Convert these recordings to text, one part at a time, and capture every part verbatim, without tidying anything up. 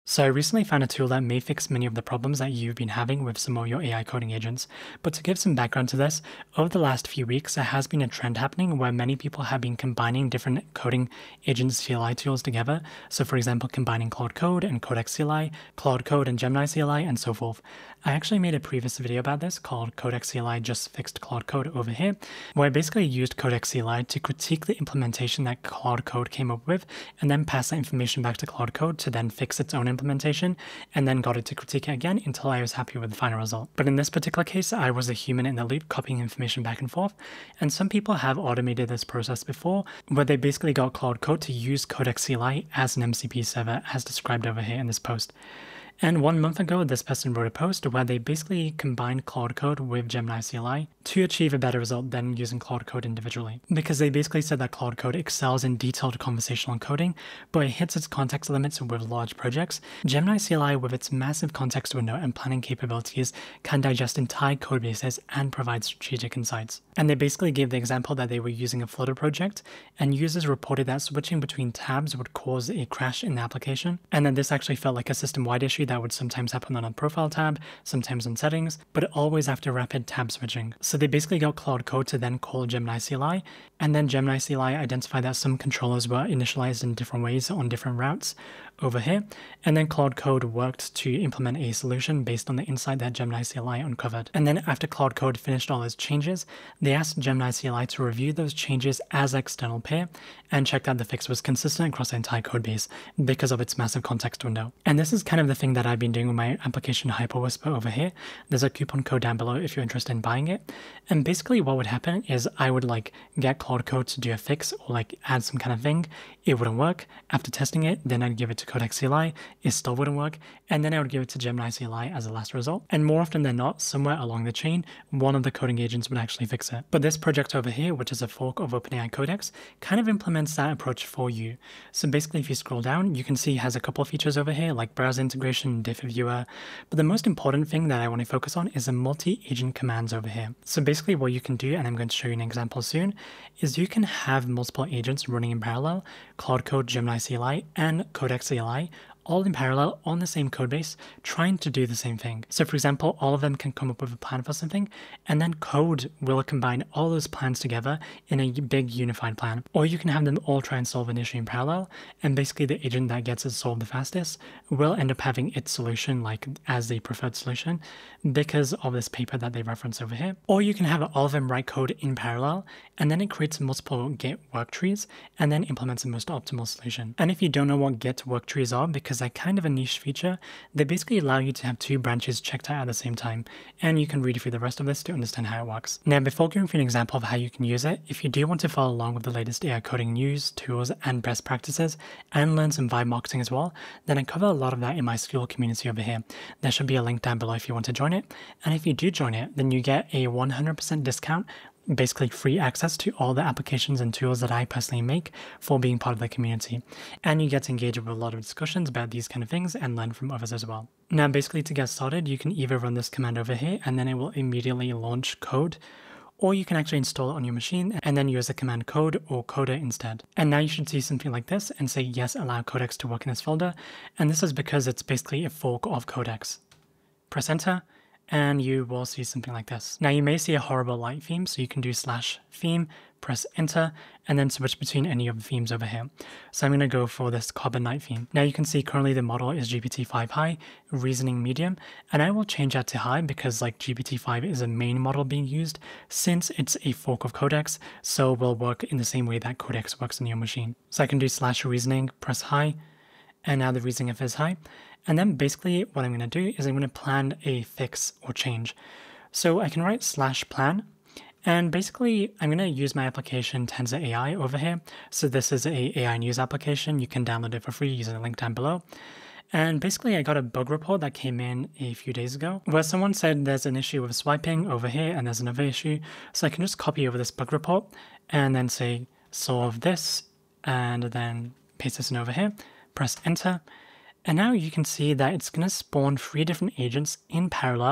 So I recently found a tool that may fix many of the problems that you've been having with some of your A I coding agents. But to give some background to this, over the last few weeks, there has been a trend happening where many people have been combining different coding agents C L I tools together. So for example, combining Claude Code and Codex C L I, Claude Code and Gemini C L I, and so forth. I actually made a previous video about this called Codex C L I Just Fixed Claude Code over here, where I basically used Codex C L I to critique the implementation that Claude Code came up with, and then pass that information back to Claude Code to then fix its own implementation, and then got it to critique it again until I was happy with the final result. But in this particular case, I was a human in the loop copying information back and forth, and some people have automated this process before, where they basically got Claude Code to use Codex C L I as an M C P server as described over here in this post. And one month ago, this person wrote a post where they basically combined Claude Code with Gemini C L I to achieve a better result than using Claude Code individually. Because they basically said that Claude Code excels in detailed conversational coding, but it hits its context limits with large projects. Gemini C L I, with its massive context window and planning capabilities, can digest entire code bases and provide strategic insights. And they basically gave the example that they were using a Flutter project, and users reported that switching between tabs would cause a crash in the application. And then this actually felt like a system-wide issue that would sometimes happen on a profile tab, sometimes on settings, but always after rapid tab switching. So they basically got Claude Code to then call Gemini C L I, and then Gemini C L I identified that some controllers were initialized in different ways on different routes over here, and then Claude Code worked to implement a solution based on the insight that Gemini C L I uncovered. And then after Claude Code finished all those changes, they asked Gemini C L I to review those changes as external peer and check that the fix was consistent across the entire code base because of its massive context window. And this is kind of the thing that I've been doing with my application HyperWhisper over here. There's a coupon code down below if you're interested in buying it. And basically what would happen is I would like get Claude Code to do a fix or like add some kind of thing. It wouldn't work. After testing it, then I'd give it to Codex C L I, it still wouldn't work, and then I would give it to Gemini C L I as a last result. And more often than not, somewhere along the chain, one of the coding agents would actually fix it. But this project over here, which is a fork of OpenAI Codex, kind of implements that approach for you. So basically, if you scroll down, you can see it has a couple of features over here, like browser integration, diff viewer. But the most important thing that I want to focus on is the multi-agent commands over here. So basically what you can do, and I'm going to show you an example soon, is you can have multiple agents running in parallel, Claude Code, Gemini C L I, and Codex C L I, all in parallel on the same code base, trying to do the same thing. So for example, all of them can come up with a plan for something, and then code will combine all those plans together in a big unified plan. Or you can have them all try and solve an issue in parallel, and basically the agent that gets it solved the fastest will end up having its solution like as the preferred solution because of this paper that they reference over here. Or you can have all of them write code in parallel, and then it creates multiple Git work trees, and then implements the most optimal solution. And if you don't know what Git work trees are, because they're kind of a niche feature, they basically allow you to have two branches checked out at the same time, and you can read through the rest of this to understand how it works. Now, before going through an example of how you can use it, if you do want to follow along with the latest A I coding news, tools, and best practices, and learn some vibe marketing as well, then I cover a lot of that in my school community over here. There should be a link down below if you want to join it, and if you do join it, then you get a one hundred percent discount, basically free access to all the applications and tools that I personally make for being part of the community. And you get to engage with a lot of discussions about these kind of things and learn from others as well. Now, basically to get started, you can either run this command over here and then it will immediately launch code, or you can actually install it on your machine and then use the command code or coder instead. And now you should see something like this and say, yes, allow Codex to work in this folder. And this is because it's basically a fork of Codex. Press enter, and you will see something like this. Now you may see a horrible light theme, so you can do slash theme, press enter, and then switch between any of the themes over here. So I'm going to go for this carbon night theme. Now you can see currently the model is G P T five high, reasoning medium, and I will change that to high because like G P T five is a main model being used since it's a fork of Codex, so will work in the same way that Codex works on your machine. So I can do slash reasoning, press high, and now the reasoning is high. And then basically what I'm going to do is I'm going to plan a fix or change. So I can write slash plan, and basically I'm going to use my application Tensor A I over here. So this is a AI news application. You can download it for free using the link down below. And basically I got a bug report that came in a few days ago where someone said there's an issue with swiping over here and there's another issue. So I can just copy over this bug report and then say solve this and then paste this in over here, press enter. And now you can see that it's going to spawn three different agents in parallel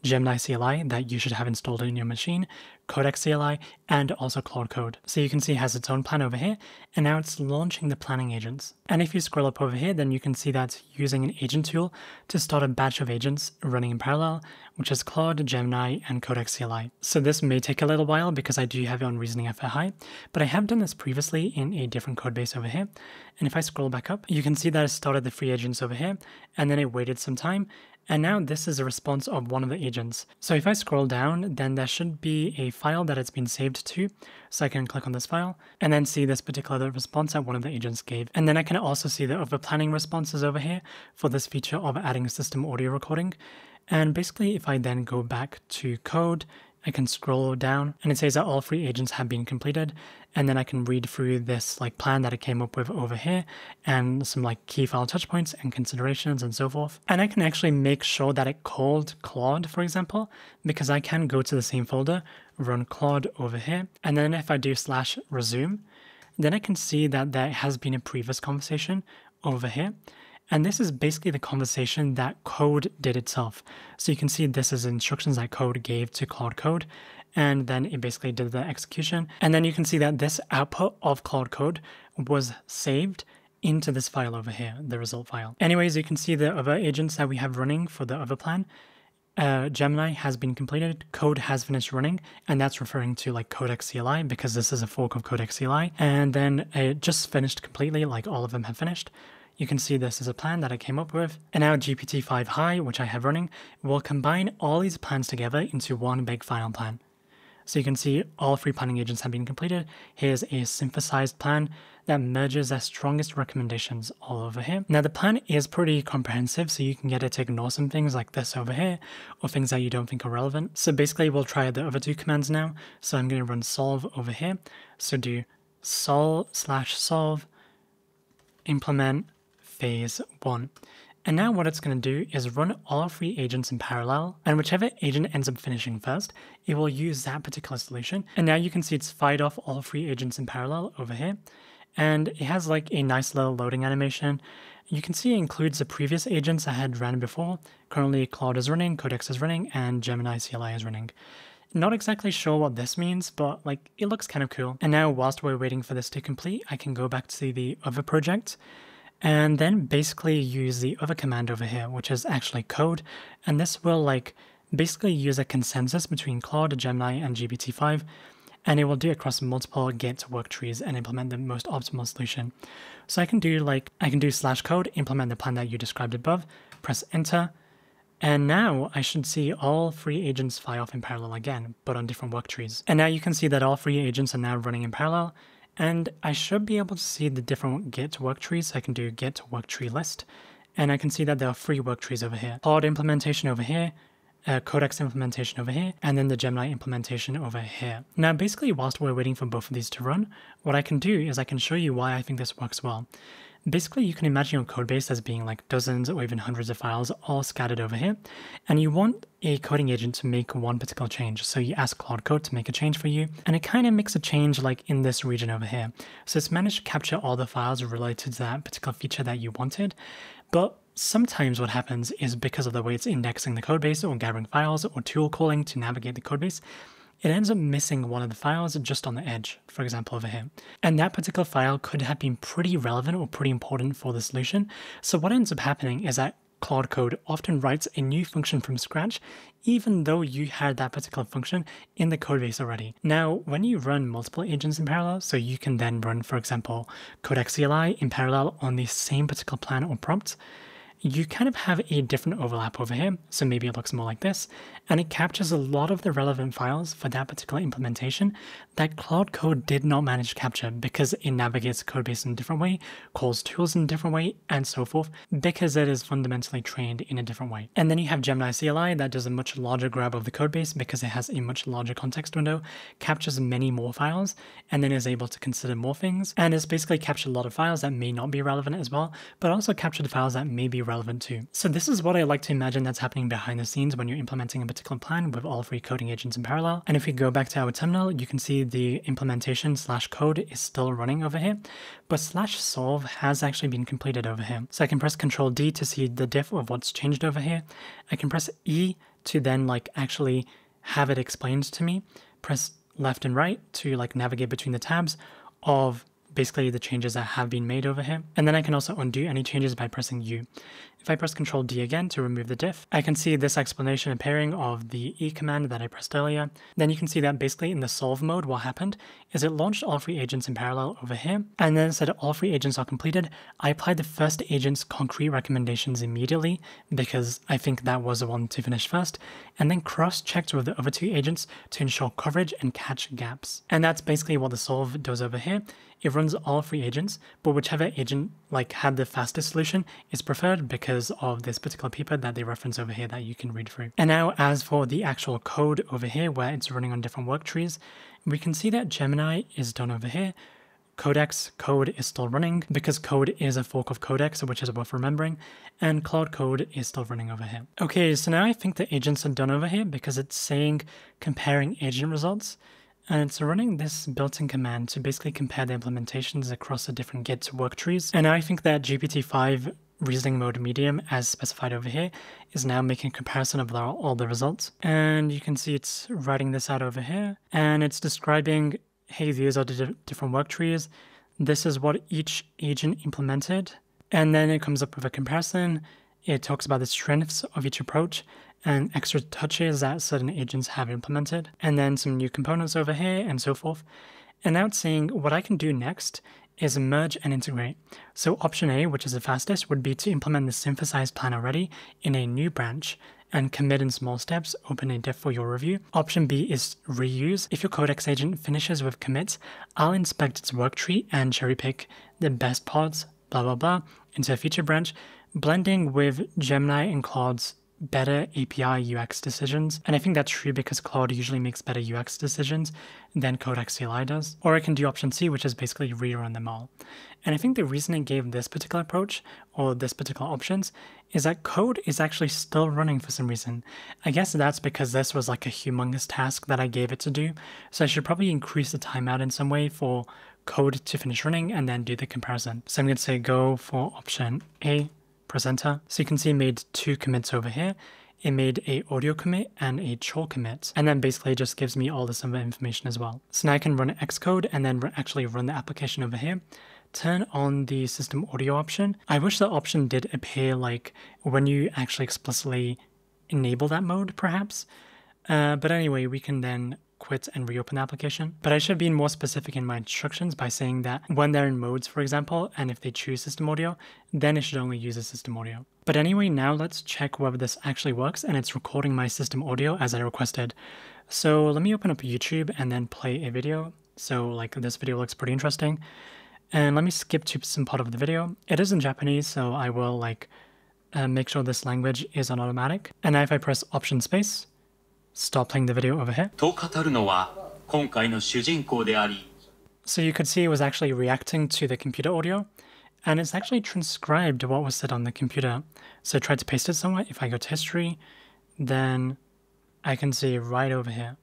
Gemini C L I that you should have installed in your machine, Codex C L I, and also Claude Code. So you can see it has its own plan over here, and now it's launching the planning agents. And if you scroll up over here, then you can see that it's using an agent tool to start a batch of agents running in parallel, which is Claude, Gemini, and Codex C L I. So this may take a little while because I do have it on reasoning effort high, but I have done this previously in a different code base over here. And if I scroll back up, you can see that it started the free agents over here, and then it waited some time. And now this is a response of one of the agents. So if I scroll down, then there should be a file that it's been saved to. So I can click on this file and then see this particular response that one of the agents gave. And then I can also see the other planning responses over here for this feature of adding system audio recording. And basically, if I then go back to code, I can scroll down and it says that all three agents have been completed. And then I can read through this like plan that I came up with over here and some like key file touch points and considerations and so forth. And I can actually make sure that it called Claude, for example, because I can go to the same folder, run Claude over here. And then if I do slash resume, then I can see that there has been a previous conversation over here. And this is basically the conversation that Code did itself. So you can see this is instructions that Code gave to Claude Code, and then it basically did the execution. And then you can see that this output of Claude Code was saved into this file over here, the result file. Anyways, you can see the other agents that we have running for the other plan. Uh, Gemini has been completed, Code has finished running, and that's referring to like Codex C L I because this is a fork of Codex C L I. And then it just finished completely, like all of them have finished. You can see this is a plan that I came up with. And now G P T five High, which I have running, will combine all these plans together into one big final plan. So you can see all three planning agents have been completed. Here's a synthesized plan that merges their strongest recommendations all over here. Now the plan is pretty comprehensive, so you can get it to ignore some things like this over here, or things that you don't think are relevant. So basically we'll try the other two commands now. So I'm going to run solve over here. So do sol slash solve implement phase one. And now what it's going to do is run all three agents in parallel, and whichever agent ends up finishing first, it will use that particular solution. And now you can see it's fired off all three agents in parallel over here, and it has like a nice little loading animation. You can see it includes the previous agents I had ran before. Currently Claude is running, Codex is running, and Gemini C L I is running. Not exactly sure what this means, but like it looks kind of cool. And now whilst we're waiting for this to complete, I can go back to the other project and then basically use the other command over here, which is actually code. And this will like basically use a consensus between Claude, Gemini, and G P T five, and it will do it across multiple Git work trees and implement the most optimal solution. So I can do like, I can do slash code, implement the plan that you described above, press enter, and now I should see all three agents fire off in parallel again, but on different work trees. And now you can see that all three agents are now running in parallel. And I should be able to see the different Git work trees. So I can do Git work tree list, and I can see that there are three work trees over here. Claude implementation over here, uh, Codex implementation over here, and then the Gemini implementation over here. Now, basically, whilst we're waiting for both of these to run, what I can do is I can show you why I think this works well. Basically, you can imagine your code base as being like dozens or even hundreds of files all scattered over here, and you want a coding agent to make one particular change. So you ask Claude Code to make a change for you, and it kind of makes a change like in this region over here. So it's managed to capture all the files related to that particular feature that you wanted, but sometimes what happens is because of the way it's indexing the codebase or gathering files or tool calling to navigate the codebase, it ends up missing one of the files just on the edge, for example over here. And that particular file could have been pretty relevant or pretty important for the solution. So what ends up happening is that Claude Code often writes a new function from scratch, even though you had that particular function in the codebase already. Now, when you run multiple agents in parallel, so you can then run, for example, Codex C L I in parallel on the same particular plan or prompt, you kind of have a different overlap over here. So maybe it looks more like this, and it captures a lot of the relevant files for that particular implementation that Claude Code did not manage to capture because it navigates the codebase in a different way, calls tools in a different way, and so forth, because it is fundamentally trained in a different way. And then you have Gemini C L I that does a much larger grab of the codebase because it has a much larger context window, captures many more files, and then is able to consider more things, and it's basically captured a lot of files that may not be relevant as well, but also captured the files that may be relevant too. So this is what I like to imagine that's happening behind the scenes when you're implementing a particular plan with all three coding agents in parallel. And if we go back to our terminal, you can see the implementation slash code is still running over here, but slash solve has actually been completed over here. So I can press control D to see the diff of what's changed over here. I can press E to then like actually have it explained to me, press left and right to like navigate between the tabs of basically the changes that have been made over here. And then I can also undo any changes by pressing U. If I press control D again to remove the diff, I can see this explanation appearing of the E command that I pressed earlier. Then you can see that basically in the solve mode, what happened is it launched all three agents in parallel over here. And then it said all three agents are completed. I applied the first agent's concrete recommendations immediately because I think that was the one to finish first, and then cross-checked with the other two agents to ensure coverage and catch gaps. And that's basically what the solve does over here. It runs all three agents, but whichever agent like had the fastest solution is preferred because of this particular paper that they reference over here that you can read through. And now as for the actual code over here where it's running on different work trees, we can see that Gemini is done over here. Codex code is still running because code is a fork of Codex, which is worth remembering, and Claude code is still running over here. Okay, so now I think the agents are done over here because it's saying comparing agent results. And it's running this built-in command to basically compare the implementations across the different Git work trees. And I think that G P T five reasoning mode medium, as specified over here, is now making a comparison of all the results. And you can see it's writing this out over here. And it's describing, hey, these are the different work trees. This is what each agent implemented. And then it comes up with a comparison. It talks about the strengths of each approach and extra touches that certain agents have implemented, and then some new components over here and so forth. And now it's saying what I can do next is merge and integrate. So option A, which is the fastest, would be to implement the synthesized plan already in a new branch and commit in small steps, open a diff for your review. Option B is reuse. If your Codex agent finishes with commits, I'll inspect its work tree and cherry pick the best parts, blah, blah, blah, into a feature branch, blending with Gemini and Claude's better A P I U X decisions. And I think that's true because Claude usually makes better U X decisions than Codex C L I does. Or I can do option C, which is basically rerun them all. And I think the reason it gave this particular approach, or this particular options, is that code is actually still running for some reason. I guess that's because this was like a humongous task that I gave it to do. So I should probably increase the timeout in some way for code to finish running and then do the comparison. So I'm going to say go for option A. Press enter. So you can see it made two commits over here. It made a audio commit and a chore commit, and then basically it just gives me all this other information as well. So now I can run Xcode and then actually run the application over here. Turn on the system audio option. I wish that option did appear like when you actually explicitly enable that mode, perhaps. Uh, but anyway, we can then quit and reopen the application. But I should have been more specific in my instructions by saying that when they're in modes, for example, and if they choose system audio, then it should only use the system audio. But anyway, now let's check whether this actually works and it's recording my system audio as I requested. So let me open up YouTube and then play a video. So like this video looks pretty interesting. And let me skip to some part of the video. It is in Japanese, so I will like uh, make sure this language is on automatic. And now if I press option space, stop playing the video over here. So you could see it was actually reacting to the computer audio, and it's actually transcribed what was said on the computer. So I tried to paste it somewhere. If I go to history, then I can see right over here.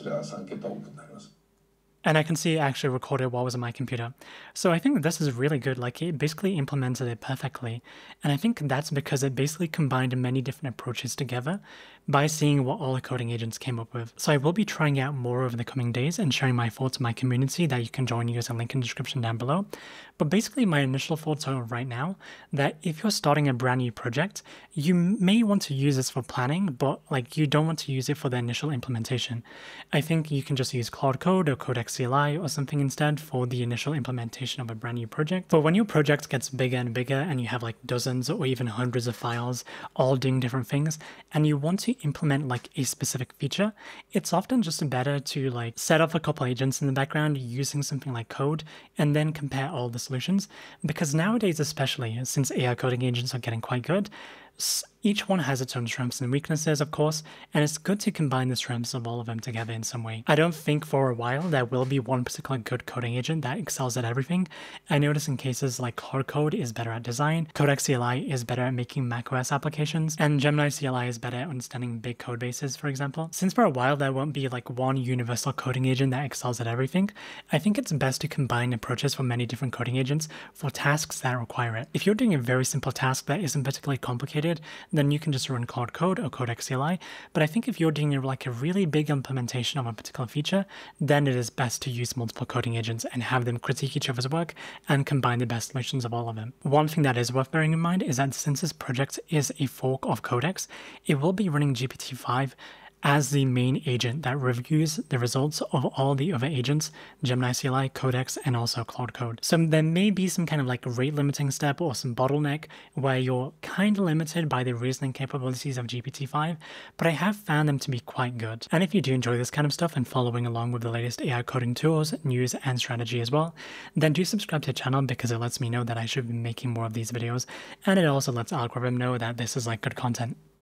And I can see it actually recorded what was on my computer. So I think this is really good. Like it basically implemented it perfectly. And I think that's because it basically combined many different approaches together by seeing what all the coding agents came up with. So I will be trying out more over the coming days and sharing my thoughts in my community that you can join using a link in the description down below. But basically my initial thoughts are right now that if you're starting a brand new project, you may want to use this for planning, but like you don't want to use it for the initial implementation. I think you can just use Claude Code or Codex C L I or something instead for the initial implementation of a brand new project. But when your project gets bigger and bigger and you have like dozens or even hundreds of files all doing different things and you want to implement like a specific feature, it's often just better to like set up a couple agents in the background using something like code and then compare all the solutions. Because nowadays, especially since A I coding agents are getting quite good, each one has its own strengths and weaknesses, of course, and it's good to combine the strengths of all of them together in some way. I don't think for a while there will be one particular good coding agent that excels at everything. I notice in cases like Claude Code is better at design, Codex C L I is better at making macOS applications, and Gemini C L I is better at understanding big code bases, for example. Since for a while there won't be like one universal coding agent that excels at everything, I think it's best to combine approaches from many different coding agents for tasks that require it. If you're doing a very simple task that isn't particularly complicated, loaded, then you can just run Claude Code or Codex C L I. But I think if you're doing like a really big implementation of a particular feature, then it is best to use multiple coding agents and have them critique each other's work and combine the best versions of all of them. One thing that is worth bearing in mind is that since this project is a fork of Codex, it will be running G P T five as the main agent that reviews the results of all the other agents, Gemini C L I, Codex, and also Claude Code. So there may be some kind of like rate limiting step or some bottleneck where you're kind of limited by the reasoning capabilities of G P T five, but I have found them to be quite good. And if you do enjoy this kind of stuff and following along with the latest A I coding tools, news, and strategy as well, then do subscribe to the channel because it lets me know that I should be making more of these videos, and it also lets the algorithm know that this is like good content.